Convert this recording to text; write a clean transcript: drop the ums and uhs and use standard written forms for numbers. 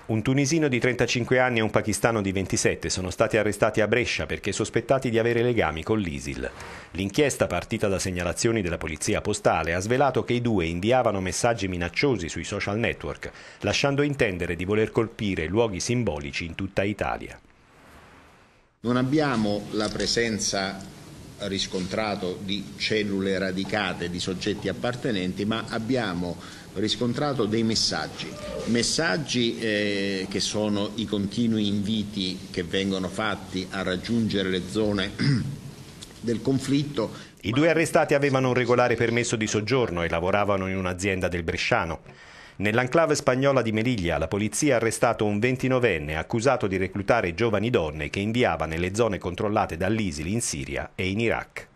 Un tunisino di 35 anni e un pakistano di 27 sono stati arrestati a Brescia perché sospettati di avere legami con l'ISIL. L'inchiesta, partita da segnalazioni della polizia postale, ha svelato che i due inviavano messaggi minacciosi sui social network, lasciando intendere di voler colpire luoghi simbolici in tutta Italia. Non abbiamo la presenza riscontrato di cellule radicate di soggetti appartenenti, ma abbiamo riscontrato dei messaggi che sono i continui inviti che vengono fatti a raggiungere le zone del conflitto. I due arrestati avevano un regolare permesso di soggiorno e lavoravano in un'azienda del Bresciano. Nell'enclave spagnola di Melilla la polizia ha arrestato un 29enne accusato di reclutare giovani donne che inviava nelle zone controllate dall'ISIL in Siria e in Iraq.